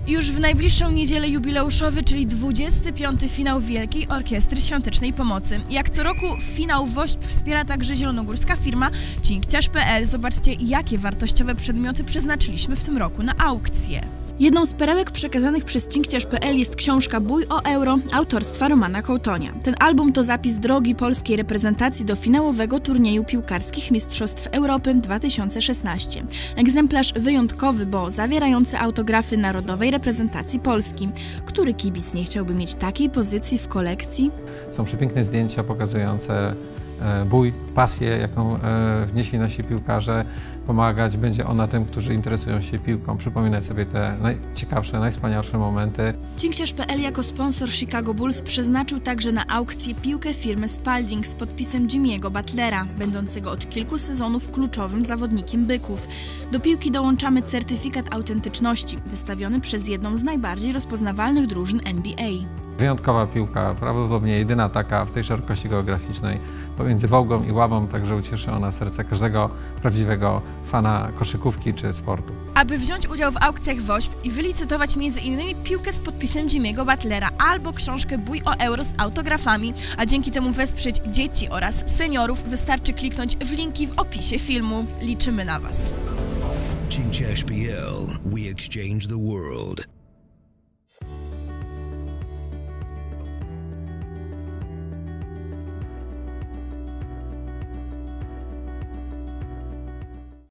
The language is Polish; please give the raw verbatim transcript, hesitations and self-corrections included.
Już w najbliższą niedzielę jubileuszowy, czyli dwudziesty piąty finał Wielkiej Orkiestry Świątecznej Pomocy. Jak co roku finał WOŚP wspiera także zielonogórska firma cinkciarz kropka pe el. Zobaczcie, jakie wartościowe przedmioty przeznaczyliśmy w tym roku na aukcję. Jedną z perełek przekazanych przez cinkciarz kropka pe el jest książka Bój o euro autorstwa Romana Kołtonia. Ten album to zapis drogi polskiej reprezentacji do finałowego turnieju piłkarskich Mistrzostw Europy dwa tysiące szesnaście. Egzemplarz wyjątkowy, bo zawierający autografy narodowej reprezentacji Polski. Który kibic nie chciałby mieć takiej pozycji w kolekcji? Są przepiękne zdjęcia pokazujące bój, pasję, jaką wnieśli nasi piłkarze. Pomagać będzie ona tym, którzy interesują się piłką, przypominać sobie te najciekawsze, najwspanialsze momenty. cinkciarz kropka pe el jako sponsor Chicago Bulls przeznaczył także na aukcję piłkę firmy Spalding z podpisem Jimmy'ego Butlera, będącego od kilku sezonów kluczowym zawodnikiem Byków. Do piłki dołączamy certyfikat autentyczności, wystawiony przez jedną z najbardziej rozpoznawalnych drużyn N B A. Wyjątkowa piłka, prawdopodobnie jedyna taka w tej szerokości geograficznej pomiędzy Wołgą i Łabą, także ucieszy ona serce każdego prawdziwego fana koszykówki czy sportu. Aby wziąć udział w aukcjach WOŚP i wylicytować między innymi piłkę z podpisem Jimmy'ego Butlera albo książkę Bój o euro z autografami, a dzięki temu wesprzeć dzieci oraz seniorów, wystarczy kliknąć w linki w opisie filmu. Liczymy na Was. cinkciarz kropka pe el. We exchange the world.